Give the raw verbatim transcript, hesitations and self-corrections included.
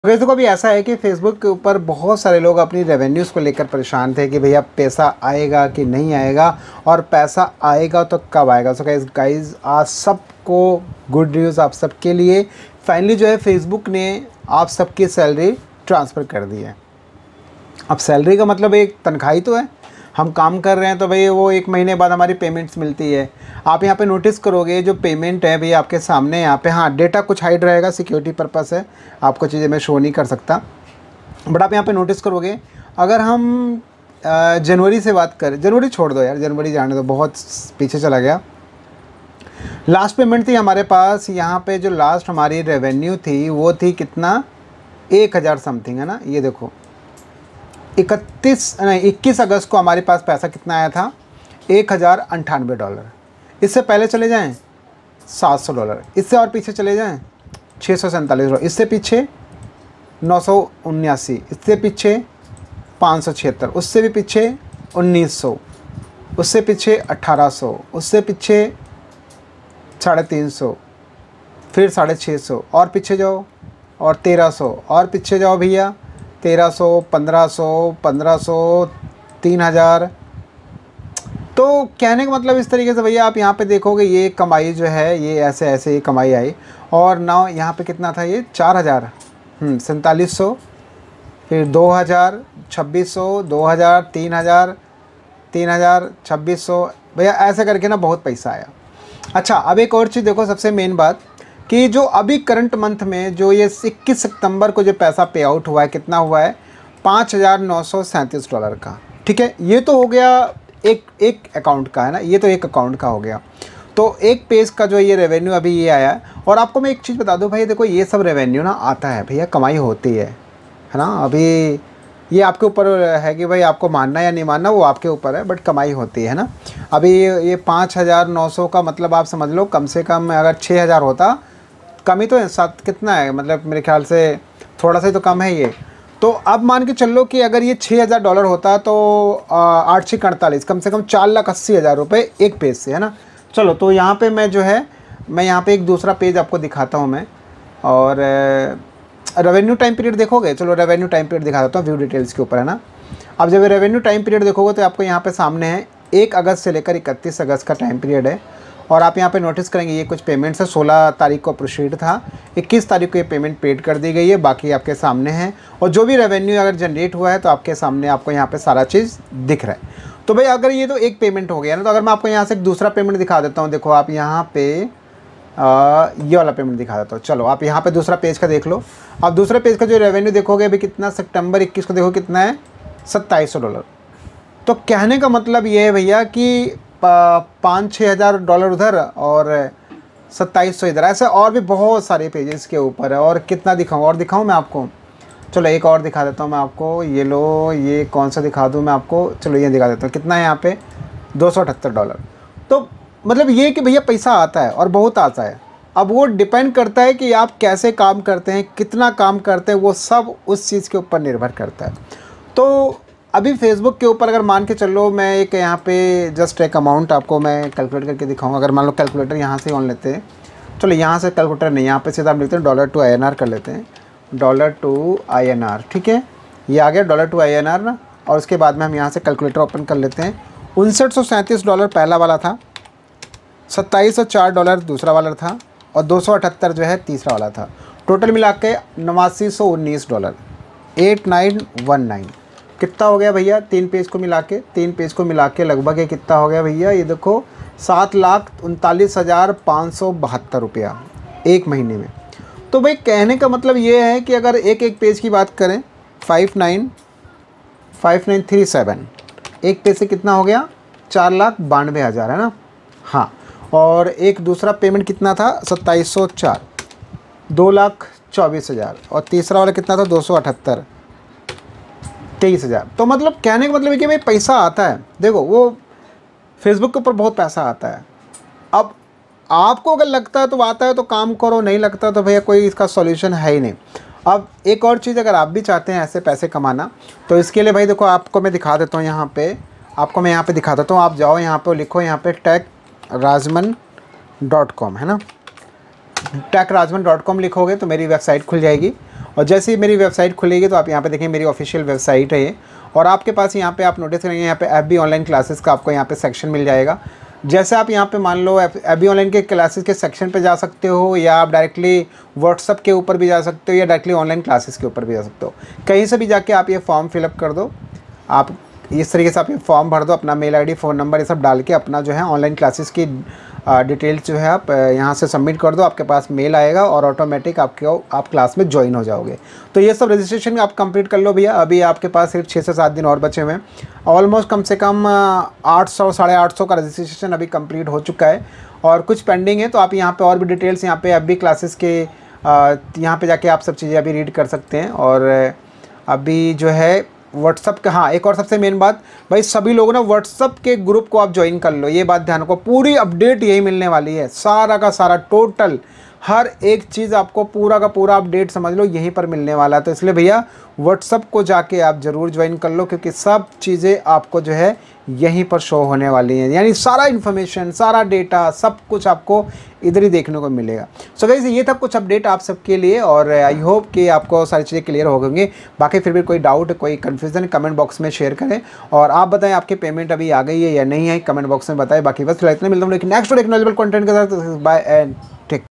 वैसे को भी ऐसा है कि फेसबुक के ऊपर बहुत सारे लोग अपनी रेवेन्यूज़ को लेकर परेशान थे कि भैया पैसा आएगा कि नहीं आएगा, और पैसा आएगा तो कब आएगा। सो गाइस गाइस आज सबको गुड न्यूज़ आप सबके लिए, फाइनली जो है फेसबुक ने आप सबकी सैलरी ट्रांसफ़र कर दी है। अब सैलरी का मतलब एक तनख्वाह ही तो है, हम काम कर रहे हैं तो भाई वो एक महीने बाद हमारी पेमेंट्स मिलती है। आप यहाँ पे नोटिस करोगे जो पेमेंट है भैया आपके सामने यहाँ पे, हाँ डेटा कुछ हाइड रहेगा, सिक्योरिटी पर्पस है, आपको चीज़ें मैं शो नहीं कर सकता, बट आप यहाँ पे नोटिस करोगे अगर हम जनवरी से बात करें, जनवरी छोड़ दो यार, जनवरी जाने दो, बहुत पीछे चला गया। लास्ट पेमेंट थी हमारे पास यहाँ पे, जो लास्ट हमारी रेवेन्यू थी वो थी कितना, एक हज़ार समथिंग है ना। ये देखो इकतीस नहीं इक्कीस अगस्त को हमारे पास पैसा कितना आया था, एक हज़ार अंठानवे डॉलर। इससे पहले चले जाएं सात सौ डॉलर, इससे और पीछे चले जाएं छः सौ सैंतालीस डॉलर, इससे पीछे नौ सौ उन्यासी, इससे पीछे पाँच सौ छिहत्तर, उससे भी पीछे उन्नीस सौ, उससे पीछे अट्ठारह सौ, उससे पीछे साढ़े तीन सौ, फिर साढ़े छः सौ, और पीछे जाओ और तेरह सौ, और पीछे जाओ भैया तेरह सौ, पंद्रह सौ, पंद्रह सौ, तीन हज़ार। तो कहने का मतलब इस तरीके से भैया आप यहाँ पे देखोगे ये कमाई जो है ये ऐसे ऐसे ये कमाई आई, और ना यहाँ पे कितना था ये चार हज़ार सैंतालीस सौ, फिर दो हज़ार, छब्बीस सौ, दो हज़ार, तीन हज़ार, तीन हज़ार, छब्बीस सौ, भैया ऐसे करके ना बहुत पैसा आया। अच्छा अब एक और चीज़ देखो, सबसे मेन बात कि जो अभी करंट मंथ में जो ये इक्कीस सितंबर को जो पैसा पे आउट हुआ है, कितना हुआ है, पाँच हज़ार नौ सौ सैंतीस डॉलर का। ठीक है, ये तो हो गया एक एक अकाउंट का है ना, ये तो एक अकाउंट का हो गया। तो एक पेज का जो ये रेवेन्यू अभी ये आया है। और आपको मैं एक चीज़ बता दूं भाई, देखो ये सब रेवेन्यू ना आता है भैया, कमाई होती है है ना। अभी ये आपके ऊपर है कि भाई आपको मानना या नहीं मानना, वो आपके ऊपर है, बट कमाई होती है ना। अभी ये पाँच हज़ार नौ सौ का मतलब आप समझ लो कम से कम अगर छः हज़ार होता, कम ही तो है, सात कितना है मतलब मेरे ख्याल से थोड़ा सा ही तो कम है ये। तो अब मान के चल लो कि अगर ये छः हज़ार डॉलर होता तो आठ छः अड़तालीस, कम से कम चार लाख अस्सी हज़ार रुपये एक पेज से, है ना। चलो तो यहाँ पे मैं जो है मैं यहाँ पे एक दूसरा पेज आपको दिखाता हूँ मैं, और रेवेन्यू टाइम पीरियड देखोगे, चलो रेवेन्यू टाइम पीरियड दिखा देता हूँ व्यू डिटेल्स के ऊपर, है ना। अब जब रेवेन्यू टाइम पीरियड देखोगे तो आपको यहाँ पे सामने है एक अगस्त से लेकर इकतीस अगस्त का टाइम पीरियड है। और आप यहाँ पे नोटिस करेंगे ये कुछ पेमेंट्स है, सोलह तारीख को प्रोसीड था, इक्कीस तारीख को ये पेमेंट पेड कर दी गई है, बाकी आपके सामने है। और जो भी रेवेन्यू अगर जनरेट हुआ है तो आपके सामने आपको यहाँ पे सारा चीज़ दिख रहा है। तो भाई अगर ये तो एक पेमेंट हो गया ना, तो अगर मैं आपको यहाँ से एक दूसरा पेमेंट दिखा देता हूँ, देखो आप यहाँ पे आ, ये वाला पेमेंट दिखा देता हूँ। चलो आप यहाँ पे दूसरा पेज का देख लो। आप दूसरे पेज का जो रेवेन्यू देखोगे अभी कितना, सितंबर इक्कीस को देखो कितना है, सत्ताईस सौ डॉलर। तो कहने का मतलब ये है भैया कि पाँच छः हज़ार डॉलर उधर और सत्ताईस सौ इधर, ऐसे और भी बहुत सारे पेजेस के ऊपर है। और कितना दिखाऊँ, और दिखाऊँ मैं आपको, चलो एक और दिखा देता हूँ मैं आपको। ये लो, ये कौन सा दिखा दूँ मैं आपको, चलो ये दिखा देता हूँ, कितना है यहाँ पे, दो सौ अठहत्तर डॉलर। तो मतलब ये कि भैया पैसा आता है और बहुत आता है। अब वो डिपेंड करता है कि आप कैसे काम करते हैं, कितना काम करते हैं, वो सब उस चीज़ के ऊपर निर्भर करता है। तो अभी फेसबुक के ऊपर अगर मान के चलो, मैं एक यहाँ पे जस्ट एक अमाउंट आपको मैं कैलकुलेट करके दिखाऊंगा। अगर मान लो कैलकुलेटर यहाँ से ऑन लेते हैं, चलो यहाँ से कैलकुलेटर नहीं, यहाँ पे सीधा हम लिखते हैं dollar to I N R कर लेते हैं, dollar to I N R. ठीक है, ये आ गया dollar to I N R ना। और उसके बाद में हम यहाँ से कैलकुलेटर ओपन कर लेते हैं। उनसठ सौ सैंतीस डॉलर पहला वाला था, सत्ताईस सौ चार डॉलर दूसरा वाला था, और दो सौ अठहत्तर जो है तीसरा वाला था। टोटल मिला के नवासी सौ उन्नीस dollar, eight nine one nine कितना हो गया भैया, तीन पेज को मिला के, तीन पेज को मिला के लगभग ये कितना हो गया भैया, ये देखो सात लाख उनतालीस हज़ार पाँच सौ बहत्तर रुपया एक महीने में। तो भाई कहने का मतलब ये है कि अगर एक एक पेज की बात करें, five nine five nine three seven एक पेज से कितना हो गया, चार लाख बानवे हज़ार, है ना। हाँ, और एक दूसरा पेमेंट कितना था, सत्ताईस सौ चार, दो लाख चौबीस हज़ार, और तीसरा वाला कितना था, दो सौ अठहत्तर, तेईस हज़ार। तो मतलब कहने का मतलब है कि भाई पैसा आता है। देखो वो फेसबुक के ऊपर बहुत पैसा आता है। अब आपको अगर लगता है तो आता है तो काम करो, नहीं लगता तो भैया कोई इसका सॉल्यूशन है ही नहीं। अब एक और चीज़, अगर आप भी चाहते हैं ऐसे पैसे कमाना, तो इसके लिए भाई देखो आपको मैं दिखा देता हूँ यहाँ पे, आपको मैं यहाँ पे दिखा देता हूँ। आप जाओ यहाँ पे, लिखो यहाँ पे टेक राजमन डॉट कॉम, है ना। टेक राजमन डॉट कॉम लिखोगे तो मेरी वेबसाइट खुल जाएगी। और जैसे ही मेरी वेबसाइट खुलेगी तो आप यहाँ पे देखें मेरी ऑफिशियल वेबसाइट है ये, और आपके पास यहाँ पे आप नोटिस करेंगे यहाँ पे एफ बी ऑनलाइन क्लासेस का आपको यहाँ पे सेक्शन मिल जाएगा। जैसे आप यहाँ पे मान लो एफ बी ऑनलाइन के क्लासेस के सेक्शन पे जा सकते हो, या आप डायरेक्टली व्हाट्सअप के ऊपर भी जा सकते हो, या डायरेक्टली ऑनलाइन क्लासेस के ऊपर भी जा सकते हो। कहीं से भी जाके आप ये फॉर्म फिलअप कर दो, आप इस तरीके से आप ये फॉर्म भर दो, अपना मेल आईडी फ़ोन नंबर ये सब डाल के अपना जो है ऑनलाइन क्लासेस की डिटेल्स जो है आप यहाँ से सबमिट कर दो, आपके पास मेल आएगा और ऑटोमेटिक आपके आप क्लास में ज्वाइन हो जाओगे। तो ये सब रजिस्ट्रेशन आप कंप्लीट कर लो भैया। अभी आपके पास सिर्फ छः से सात दिन और बचे हुए हैं। ऑलमोस्ट कम से कम आठ सौ साढ़े आठ सौ का रजिस्ट्रेशन अभी कंप्लीट हो चुका है और कुछ पेंडिंग है। तो आप यहाँ पे और भी डिटेल्स यहाँ पे अभी क्लासेस के यहाँ पे जाके आप सब चीज़ें अभी रीड कर सकते हैं। और अभी जो है व्हाट्सअप का, हाँ एक और सबसे मेन बात भाई, सभी लोग ना व्हाट्सअप के ग्रुप को आप ज्वाइन कर लो। ये बात ध्यान रखो, पूरी अपडेट यही मिलने वाली है, सारा का सारा टोटल हर एक चीज़ आपको पूरा का पूरा अपडेट समझ लो यहीं पर मिलने वाला है। तो इसलिए भैया व्हाट्सअप को जाके आप ज़रूर ज्वाइन कर लो, क्योंकि सब चीज़ें आपको जो है यहीं पर शो होने वाली हैं, यानी सारा इन्फॉर्मेशन, सारा डेटा, सब कुछ आपको इधर ही देखने को मिलेगा। सो गाइस ये था कुछ अपडेट आप सबके लिए, और आई होप कि आपको सारी चीज़ें क्लियर हो गई। बाकी फिर भी कोई डाउट, कोई कन्फ्यूज़न कमेंट बॉक्स में शेयर करें, और आप बताएं आपकी पेमेंट अभी आ गई है या नहीं है, कमेंट बॉक्स में बताएं। बाकी बस फिलहाल इतना, मिलता हूँ लेकिन नेक्स्ट टेक्नोलॉजिकल कंटेंट के साथ। Bye and